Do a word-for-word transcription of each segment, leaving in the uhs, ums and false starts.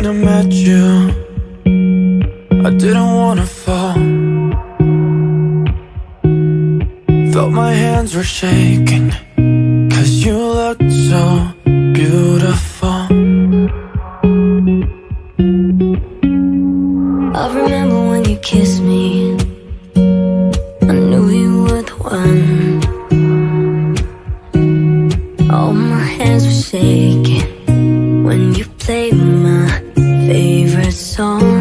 when I met you, I didn't wanna fall. Felt my hands were shaking, cause you looked so beautiful. I remember when you kissed me, I knew you were the one. All my hands were shaking when you played my favorite song.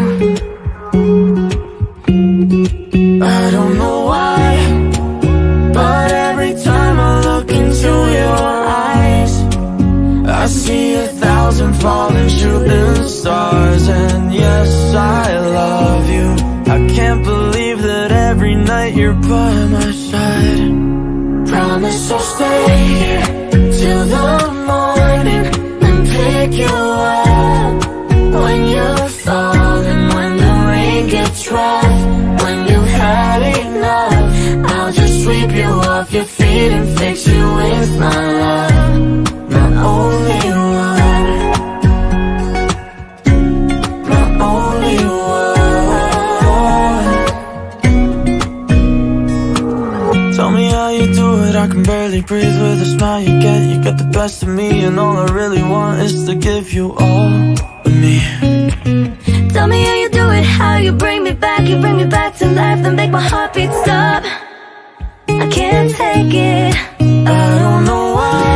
I don't know why, but every time I look into your eyes, I see a thousand falling shooting stars. And yes, I love you. I can't believe that every night you're by my side. Promise I'll stay here till the morning and pick you up when you're falling, when the rain gets rough, when you've had enough. I'll just sweep you off your feet and fix you with my love, my only one, my only one. Tell me how you do it, I can barely breathe with the smile you get. You get the best of me, and all I really want is to give you all of me. Tell me how you do it, how you bring me back. You bring me back to life, then make my heartbeat stop. I can't take it, I don't know why,